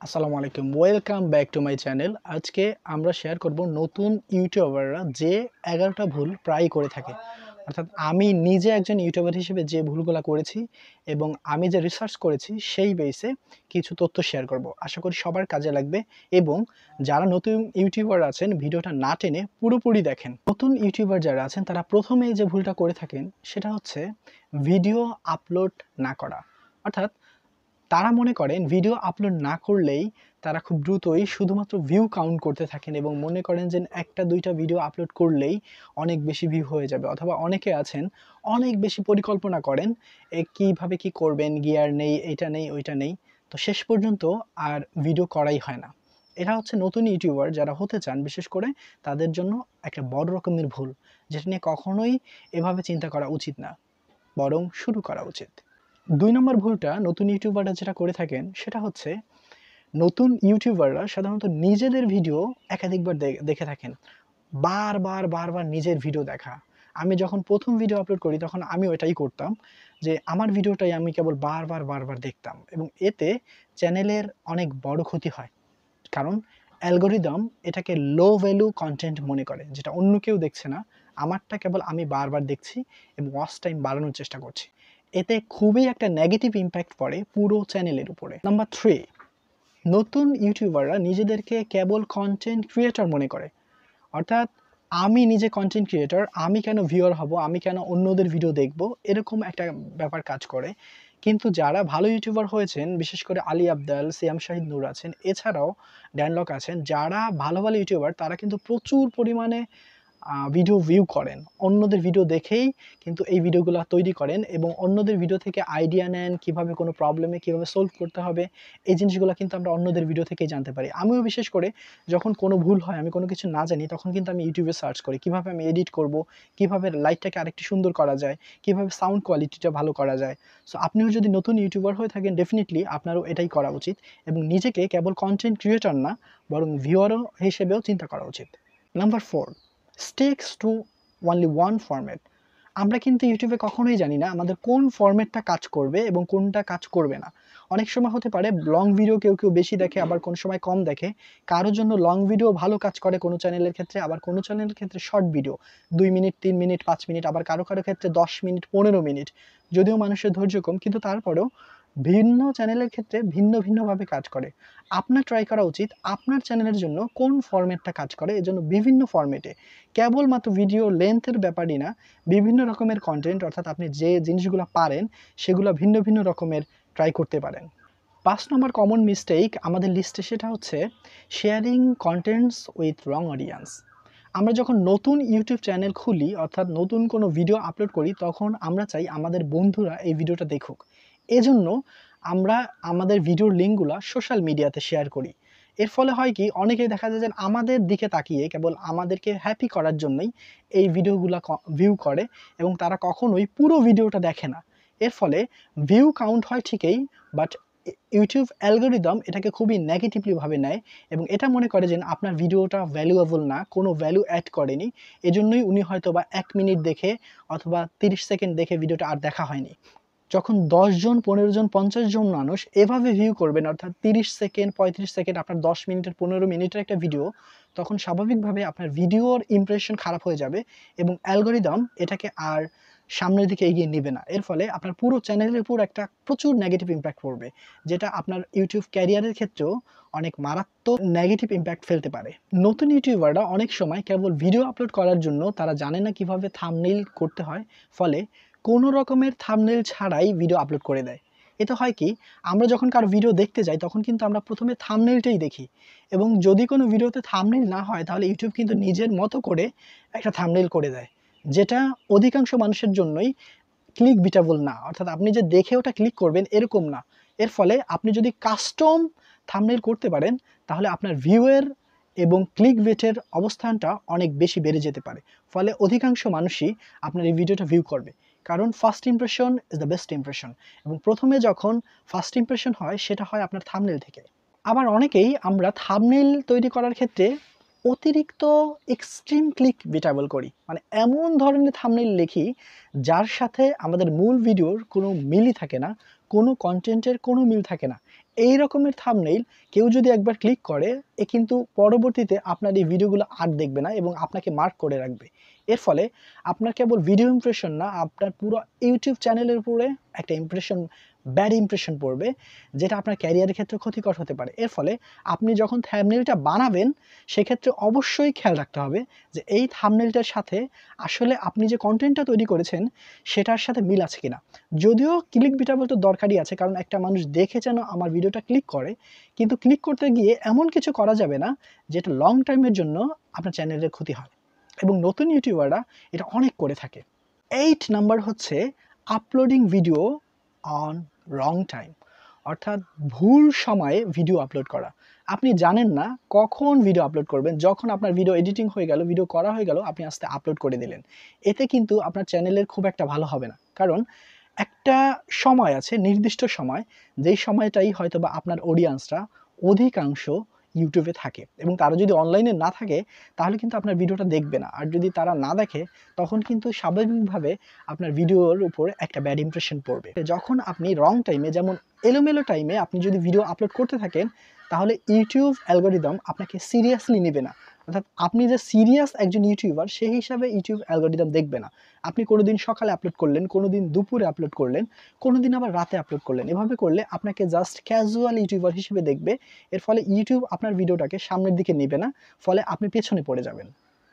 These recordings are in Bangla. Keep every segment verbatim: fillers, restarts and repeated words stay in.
আসসালামু আলাইকুম, welcome back to my channel. আজকে আমরা শেয়ার করব নতুন ইউটিউবাররা যে এগারোটা ভুল প্রায় করে থাকে। অর্থাৎ আমি নিজে একজন ইউটিউবার হিসেবে যে ভুলগুলো করেছি এবং আমি যে রিসার্চ করেছি সেই বেসে কিছু তথ্য শেয়ার করব। আশা করি সবার কাজে লাগবে এবং যারা নতুন ইউটিউবার আছেন ভিডিওটা না টেনে পুরোপুরি দেখেন। নতুন ইউটিউবার যারা আছেন তারা প্রথমেই যে ভুলটা করে থাকেন সেটা হচ্ছে ভিডিও আপলোড না করা। অর্থাৎ তারা মনে করেন ভিডিও আপলোড না করলেই তারা খুব দ্রুতই শুধুমাত্র ভিউ কাউন্ট করতে থাকেন এবং মনে করেন যে একটা দুইটা ভিডিও আপলোড করলেই অনেক বেশি ভিউ হয়ে যাবে। অথবা অনেকে আছেন অনেক বেশি পরিকল্পনা করেন এ কীভাবে কি করবেন, গিয়ার নেই, এইটা নেই, ওইটা নেই, তো শেষ পর্যন্ত আর ভিডিও করাই হয় না। এটা হচ্ছে নতুন ইউটিউবার যারা হতে চান বিশেষ করে তাদের জন্য একটা বড় রকমের ভুল, যেটা নিয়ে কখনোই এভাবে চিন্তা করা উচিত না, বরং শুরু করা উচিত। দুই নম্বর ভুলটা নতুন ইউটিউবাররা যেটা করে থাকেন সেটা হচ্ছে নতুন ইউটিউবাররা সাধারণত নিজেদের ভিডিও একাধিকবার দেখে থাকেন। বারবার বারবার নিজের ভিডিও দেখা। আমি যখন প্রথম ভিডিও আপলোড করি তখন আমি ওইটাই করতাম যে আমার ভিডিওটাই আমি কেবল বারবার বারবার দেখতাম এবং এতে চ্যানেলের অনেক বড় ক্ষতি হয়। কারণ অ্যালগরিদম এটাকে লো ভ্যালু কন্টেন্ট মনে করে, যেটা অন্য কেউ দেখছে না, আমারটা কেবল আমি বারবার দেখছি এবং ওয়াচ টাইম বাড়ানোর চেষ্টা করছি। এতে খুবই একটা নেগেটিভ ইম্প্যাক্ট পড়ে পুরো চ্যানেলের উপরে। নাম্বার থ্রি, নতুন ইউটিউবাররা নিজেদেরকে কেবল কন্টেন্ট ক্রিয়েটর মনে করে। অর্থাৎ আমি নিজে কন্টেন্ট ক্রিয়েটর, আমি কেন ভিউয়ার হব, আমি কেন অন্যদের ভিডিও দেখব, এরকম একটা ব্যাপার কাজ করে। কিন্তু যারা ভালো ইউটিউবার হয়েছেন, বিশেষ করে আলী আবদাল, সিয়াম শাহিদ নূর আছেন, এছাড়াও ড্যানলক আছেন, যারা ভালো ভালো ইউটিউবার তারা কিন্তু প্রচুর পরিমাণে ভিডিও ভিউ করেন, অন্যদের ভিডিও দেখেই কিন্তু এই ভিডিওগুলো তৈরি করেন এবং অন্যদের ভিডিও থেকে আইডিয়া নেন কিভাবে কোনো প্রবলেমে কীভাবে সলভ করতে হবে। এই জিনিসগুলো কিন্তু আমরা অন্যদের ভিডিও থেকেই জানতে পারি। আমিও বিশেষ করে যখন কোনো ভুল হয়, আমি কোনো কিছু না জানি, তখন কিন্তু আমি ইউটিউবে সার্চ করি কীভাবে আমি এডিট করব, কীভাবে লাইটটাকে আরেকটু সুন্দর করা যায়, কীভাবে সাউন্ড কোয়ালিটিটা ভালো করা যায়। সো আপনিও যদি নতুন ইউটিউবার হয়ে থাকেন ডেফিনেটলি আপনারও এটাই করা উচিত এবং নিজেকে কেবল কন্টেন্ট ক্রিয়েটর না বরং ভিউয়ারও হিসেবেও চিন্তা করা উচিত। Number four, sticks to only one format. আমরা কিন্তু ইউটিউবে কখনোই জানি না আমাদের কোন ফরম্যাটটা কাজ করবে এবং কোনটা কাজ করবে না। অনেক সময় হতে পারে লং ভিডিও কেউ কেউ বেশি দেখে, আবার কোনো সময় কম দেখে। কারোর জন্য লং ভিডিও ভালো কাজ করে কোনো চ্যানেলের ক্ষেত্রে, আবার কোনো চ্যানেলের ক্ষেত্রে শর্ট ভিডিও দুই মিনিট, তিন মিনিট, পাঁচ মিনিট, আবার কারো কারো ক্ষেত্রে দশ মিনিট, পনেরো মিনিট। যদিও মানুষের ধৈর্য কম, কিন্তু তারপরেও ভিন্ন চ্যানেলের ক্ষেত্রে ভিন্ন ভিন্নভাবে কাজ করে। আপনার ট্রাই করা উচিত আপনার চ্যানেলের জন্য কোন ফরম্যাটটা কাজ করে। এজন্য বিভিন্ন ফরম্যাটে, কেবলমাত্র ভিডিও লেন্থের ব্যাপারই না, বিভিন্ন রকমের কন্টেন্ট, অর্থাৎ আপনি যে জিনিসগুলো পারেন সেগুলো ভিন্ন ভিন্ন রকমের ট্রাই করতে পারেন। পাঁচ নম্বর কমন মিস্টেক আমাদের লিস্টে সেটা হচ্ছে sharing contents with wrong audience. আমরা যখন নতুন ইউটিউব চ্যানেল খুলি, অর্থাৎ নতুন কোনো ভিডিও আপলোড করি, তখন আমরা চাই আমাদের বন্ধুরা এই ভিডিওটা দেখুক। এজন্য আমরা আমাদের ভিডিওর লিঙ্কগুলো সোশ্যাল মিডিয়াতে শেয়ার করি। এর ফলে হয় কি, অনেকেই দেখা যায় যে আমাদের দিকে তাকিয়ে কেবল আমাদেরকে হ্যাপি করার জন্যই এই ভিডিওগুলো ভিউ করে এবং তারা কখনোই পুরো ভিডিওটা দেখে না। এর ফলে ভিউ কাউন্ট হয় ঠিকই, বাট ইউটিউব অ্যালগরিদম এটাকে খুবই নেগেটিভলিভাবে নেয় এবং এটা মনে করে যে আপনার ভিডিওটা ভ্যালুয়েবল না, কোনো ভ্যালু অ্যাড করেনি। এজন্যই উনি হয়তো বা এক মিনিট দেখে অথবা তিরিশ সেকেন্ড দেখে ভিডিওটা আর দেখা হয়নি। যখন দশ জন, পনেরো জন, পঞ্চাশ জন মানুষ এভাবে ভিউ করবেন, অর্থাৎ তিরিশ সেকেন্ড, পঁয়ত্রিশ সেকেন্ড আপনার দশ মিনিটের, পনেরো মিনিটের একটা ভিডিও, তখন স্বাভাবিকভাবে আপনার ভিডিওর ইমপ্রেশন খারাপ হয়ে যাবে এবং অ্যালগরিদম এটাকে আর সামনের দিকে এগিয়ে নেবে না। এর ফলে আপনার পুরো চ্যানেলের উপর একটা প্রচুর নেগেটিভ ইম্প্যাক্ট পড়বে, যেটা আপনার ইউটিউব ক্যারিয়ারের ক্ষেত্রেও অনেক মারাত্মক নেগেটিভ ইম্প্যাক্ট ফেলতে পারে। নতুন ইউটিউবাররা অনেক সময় কেবল ভিডিও আপলোড করার জন্য তারা জানে না কিভাবে থাম্বনেইল করতে হয়, ফলে কোনো রকমের থাম্বনেইল ছাড়াই ভিডিও আপলোড করে দেয়। এতে হয় কি, আমরা যখন কারো ভিডিও দেখতে যাই তখন কিন্তু আমরা প্রথমে থাম্বনেইলটাই দেখি এবং যদি কোনো ভিডিওতে থাম্বনেইল না হয় তাহলে ইউটিউব কিন্তু নিজের মতো করে একটা থাম্বনেইল করে দেয়, যেটা অধিকাংশ মানুষের জন্যই ক্লিক বিটেবল না, অর্থাৎ আপনি যে দেখে ওটা ক্লিক করবেন এরকম না। এর ফলে আপনি যদি কাস্টম থাম্বনেইল করতে পারেন তাহলে আপনার ভিউয়ের এবং ক্লিক বেটের অবস্থানটা অনেক বেশি বেড়ে যেতে পারে। ফলে অধিকাংশ মানুষই আপনার এই ভিডিওটা ভিউ করবে, কারণ first impression is the best impression এবং প্রথমে যখন ফার্স্ট ইমপ্রেশন হয় সেটা হয় আপনার থাম্বনেইল থেকে। আবার অনেকেই আমরা থাম্বনেইল তৈরি করার ক্ষেত্রে অতিরিক্ত এক্সট্রিম ক্লিক বিটেবল করি, মানে এমন ধরনের থাম্বনেইল লিখি যার সাথে আমাদের মূল ভিডিওর কোনো মিলই থাকে না, কোনো কন্টেন্টের কোনো মিল থাকে না। এই রকমের থাম্বনেইল কেউ যদি একবার ক্লিক করে, এ কিন্তু পরবর্তীতে আপনার এই ভিডিওগুলো আর দেখবে না এবং আপনাকে মার্ক করে রাখবে। এর ফলে আপনার কেবল ভিডিও ইমপ্রেশন না, আপনার পুরো ইউটিউব চ্যানেলের উপরে একটা ইমপ্রেশন, ব্যাড ইমপ্রেশন পড়বে, যেটা আপনার ক্যারিয়ারের ক্ষেত্রে ক্ষতিকর হতে পারে। এর ফলে আপনি যখন থাম্বনেইলটা বানাবেন, সেক্ষেত্রে অবশ্যই খেয়াল রাখতে হবে যে এই থাম্বনেইলটার সাথে আসলে আপনি যে কন্টেন্টটা তৈরি করেছেন সেটার সাথে মিল আছে কিনা। যদিও ক্লিক বিটেবল তো দরকারই আছে, কারণ একটা মানুষ দেখে যেন আমার ভিডিওটা ক্লিক করে, কিন্তু ক্লিক করতে গিয়ে এমন কিছু করা যাবে না যেটা লং টাইমের জন্য আপনার চ্যানেলের ক্ষতি হয়, এবং নতুন ইউটিউবাররা এটা অনেক করে থাকে। এইট নাম্বার হচ্ছে uploading video on wrong time, অর্থাৎ ভুল সময়ে ভিডিও আপলোড করা। আপনি জানেন না কখন ভিডিও আপলোড করবেন, যখন আপনার ভিডিও এডিটিং হয়ে গেল, ভিডিও করা হয়ে গেল, আপনি আস্তে আপলোড করে দিলেন। এতে কিন্তু আপনার চ্যানেলের খুব একটা ভালো হবে না, কারণ একটা সময় আছে, নির্দিষ্ট সময়, যেই সময়টাই হয়তো বা আপনার অডিয়েন্সরা অধিকাংশ ইউটিউবে থাকে, এবং তারা যদি অনলাইনে না থাকে তাহলে কিন্তু আপনার ভিডিওটা দেখবে না। আর যদি তারা না দেখে তখন কিন্তু স্বাভাবিকভাবে আপনার ভিডিওর উপর একটা ব্যাড ইমপ্রেশন পড়বে। যখন আপনি রং টাইমে, যেমন এলোমেলো টাইমে আপনি যদি ভিডিও আপলোড করতে থাকেন, তাহলে ইউটিউব অ্যালগরিদম আপনাকে সিরিয়াসলি নেবে না। অর্থাৎ আপনি যে সিরিয়াস একজন ইউটিউবার সেই হিসাবে ইউটিউব অ্যালগরিদম দেখবে না। আপনি কোনোদিন সকালে আপলোড করলেন, কোনোদিন দুপুরে আপলোড করলেন, কোনোদিন আবার রাতে আপলোড করলেন। এভাবে করলে আপনাকে জাস্ট ক্যাজুয়াল ইউটিউবার হিসেবে দেখবে। এর ফলে ইউটিউব আপনার ভিডিওটাকে সামনের দিকে নেবে না, ফলে আপনি পেছনে পড়ে যাবেন।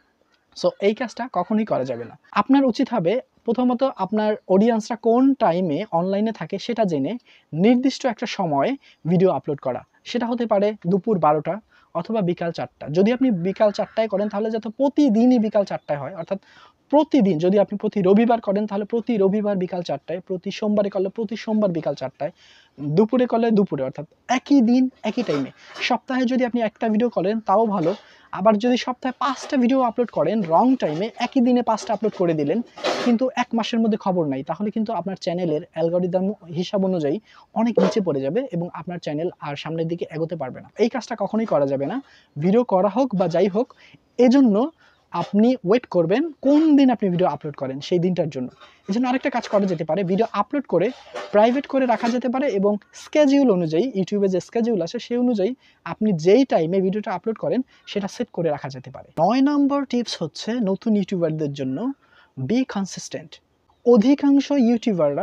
সো এই কাজটা কখনোই করা যাবে না। আপনার উচিত হবে প্রথমত আপনার অডিয়েন্সরা কোন টাইমে অনলাইনে থাকে সেটা জেনে নির্দিষ্ট একটা সময়ে ভিডিও আপলোড করা। সেটা হতে পারে দুপুর বারোটা অথবা বিকাল চারটা। যদি আপনি বিকাল চারটায় করেন তাহলে যাতে প্রতিদিনই বিকাল চারটায় হয়, অর্থাৎ প্রতিদিন। যদি আপনি প্রতি রবিবার করেন তাহলে প্রতি রবিবার বিকাল চারটায়, প্রতি সোমবারে করলে প্রতি সোমবার বিকাল চারটায়, দুপুরে করলে দুপুরে, অর্থাৎ একই দিন একই টাইমে। সপ্তাহে যদি আপনি একটা ভিডিও করেন তাও ভালো। আবার যদি সপ্তাহে পাঁচটা ভিডিও আপলোড করেন রং টাইমে, একই দিনে পাঁচটা আপলোড করে দিলেন, কিন্তু এক মাসের মধ্যে খবর নাই, তাহলে কিন্তু আপনার চ্যানেলের অ্যালগরিদম হিসাব অনুযায়ী অনেক নিচে পড়ে যাবে এবং আপনার চ্যানেল আর সামনের দিকে এগোতে পারবে না। এই কাজটা কখনোই করা যাবে না, ভিডিও করা হোক বা যাই হোক। এজন্য আপনি ওয়েট করবেন কোন দিন আপনি ভিডিও আপলোড করেন সেই দিনটার জন্য। এই জন্য আরেকটা কাজ করা যেতে পারে, ভিডিও আপলোড করে প্রাইভেট করে রাখা যেতে পারে, এবং স্কেডিউল অনুযায়ী, ইউটিউবে যে স্কেডিউল আছে সেই অনুযায়ী আপনি যেই টাইমে ভিডিওটা আপলোড করেন সেটা সেট করে রাখা যেতে পারে। নয় নম্বর টিপস হচ্ছে নতুন ইউটিউবারদের জন্য, বি কনসিস্টেন্ট। অধিকাংশ ইউটিউবাররা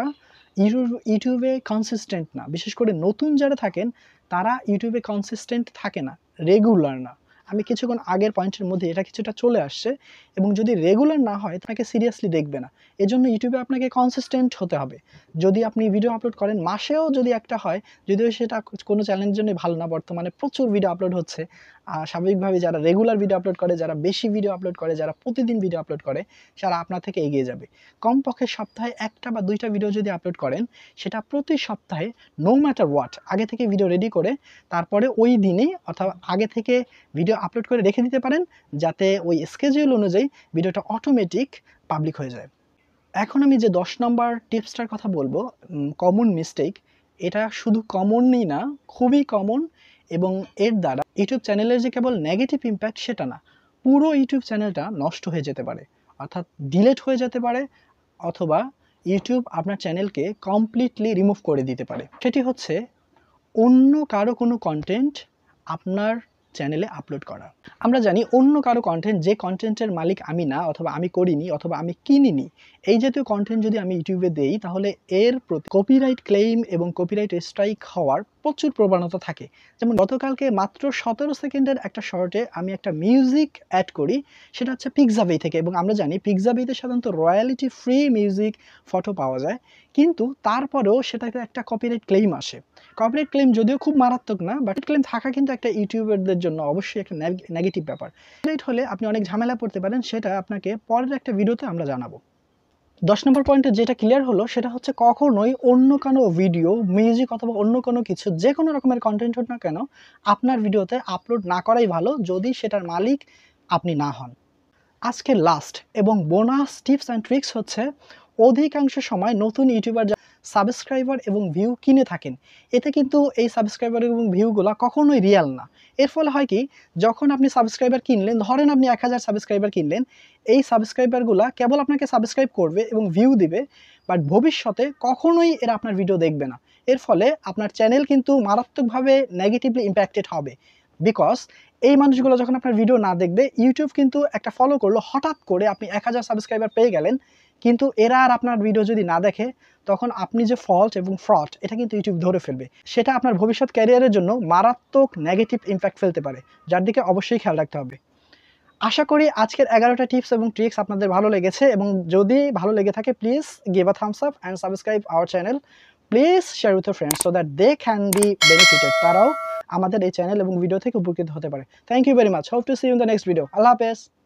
ইউটিউবে কনসিস্টেন্ট না, বিশেষ করে নতুন যারা থাকেন তারা ইউটিউবে কনসিস্টেন্ট থাকে না, রেগুলার না। আমি কিছুক্ষণ আগের পয়েন্টের মধ্যে এটা কিছুটা চলে আসছে, এবং যদি রেগুলার না হয় তাকে সিরিয়াসলি দেখবে না। এজন্য ইউটিউবে আপনাকে কনসিস্টেন্ট হতে হবে। যদি আপনি ভিডিও আপলোড করেন মাসেও যদি একটা হয়, যদিও সেটা কোনো চ্যানেলের জন্য ভালো না, বর্তমানে প্রচুর ভিডিও আপলোড হচ্ছে। স্বাভাবিকভাবে যারা রেগুলার ভিডিও আপলোড করে, যারা বেশি ভিডিও আপলোড করে, যারা প্রতিদিন ভিডিও আপলোড করে, তারা আপনার থেকে এগিয়ে যাবে। কমপক্ষে সপ্তাহে একটা বা দুইটা ভিডিও যদি আপলোড করেন, সেটা প্রতি সপ্তাহে নো ম্যাটার হোয়াট আগে থেকে ভিডিও রেডি করে তারপরে ওই দিনেই, অথবা আগে থেকে ভিডিও আপলোড করে রেখে দিতে পারেন, যাতে ওই স্কেডিউল অনুযায়ী ভিডিওটা অটোমেটিক পাবলিক হয়ে যায়। এখন আমি যে দশ নম্বর টিপসটার কথা বলবো, কমন মিস্টেক, এটা শুধু কমনই না, খুবই কমন, এবং এর দ্বারা ইউটিউব চ্যানেলের যে কেবল নেগেটিভ ইম্প্যাক্ট সেটা না, পুরো ইউটিউব চ্যানেলটা নষ্ট হয়ে যেতে পারে, অর্থাৎ ডিলেট হয়ে যেতে পারে, অথবা ইউটিউব আপনার চ্যানেলকে কমপ্লিটলি রিমুভ করে দিতে পারে। সেটি হচ্ছে অন্য কারো কোনো কন্টেন্ট আপনার চ্যানেলে আপলোড করা। আমরা জানি অন্য কারো কন্টেন্ট, যে কন্টেন্টের মালিক আমি না, অথবা আমি করিনি, অথবা আমি কিনিনি, এই জাতীয় কন্টেন্ট যদি আমি ইউটিউবে দেই তাহলে এর প্রতি কপিরাইট ক্লেইম এবং কপিরাইট স্ট্রাইক হওয়ার প্রচুর প্রবণতা থাকে। যেমন গতকালকে মাত্র সতেরো সেকেন্ডের একটা শর্টে আমি একটা মিউজিক অ্যাড করি, সেটা হচ্ছে পিক্সাভি থেকে, এবং আমরা জানি পিক্সাভিতে সাধারণত রয়্যালিটি ফ্রি মিউজিক ফটো পাওয়া যায়, কিন্তু তারপরেও সেটাতে একটা কপিরাইট ক্লেইম আসে। কপিরাইট ক্লেইম যদিও খুব মারাত্মক না, বাট ক্লেইম থাকা কিন্তু একটা ইউটিউবারদের জন্য অবশ্যই একটা নেগেটিভ ব্যাপার। কপিরাইট হলে আপনি অনেক ঝামেলা পড়তে পারেন, সেটা আপনাকে পরের একটা ভিডিওতে আমরা জানাবো। দশ নম্বর পয়েন্টে যেটা ক্লিয়ার হলো সেটা হচ্ছে কখনোই অন্য কোনো ভিডিও, মিউজিক অথবা অন্য কোনো কিছু, যে কোনো রকমের কন্টেন্ট হোক না কেন, আপনার ভিডিওতে আপলোড না করাই ভালো, যদি সেটার মালিক আপনি না হন। আজকে লাস্ট এবং বোনাস টিপস অ্যান্ড ট্রিক্স হচ্ছে, অধিকাংশ সময় নতুন ইউটিউবার সাবস্ক্রাইবার এবং ভিউ কিনে থাকেন, এতে কিন্তু এই সাবস্ক্রাইবার এবং ভিউগুলো কখনোই রিয়াল না। এর ফলে হয় কি, যখন আপনি সাবস্ক্রাইবার কিনলেন, ধরেন আপনি এক হাজার সাবস্ক্রাইবার কিনলেন, এই সাবস্ক্রাইবারগুলো কেবল আপনাকে সাবস্ক্রাইব করবে এবং ভিউ দিবে, বাট ভবিষ্যতে কখনোই এরা আপনার ভিডিও দেখবে না। এর ফলে আপনার চ্যানেল কিন্তু মারাত্মকভাবে নেগেটিভলি ইম্প্যাক্টেড হবে। বিকজ এই মানুষগুলো যখন আপনার ভিডিও না দেখবে, ইউটিউব কিন্তু একটা ফলো করলো, হঠাৎ করে আপনি এক হাজার সাবস্ক্রাইবার পেয়ে গেলেন, কিন্তু এরা আর আপনার ভিডিও যদি না দেখে, তখন আপনি যে ফল্ট এবং ফ্রড এটা কিন্তু ইউটিউব ধরে ফেলবে। সেটা আপনার ভবিষ্যৎ ক্যারিয়ারের জন্য মারাত্মক নেগেটিভ ইম্প্যাক্ট ফেলতে পারে, যার দিকে অবশ্যই খেয়াল রাখতে হবে। আশা করি আজকের এগারোটা টিপস এবং ট্রিক্স আপনাদের ভালো লেগেছে, এবং যদি ভালো লেগে থাকে please give a thumbs up and subscribe our channel. Please share with your friends so that they can be benefited, তারাও আমাদের এই চ্যানেল এবং ভিডিও থেকে উপকৃত হতে পারে। Thank you very much, hope to see you in the next video. আল্লাহ হাফেজ।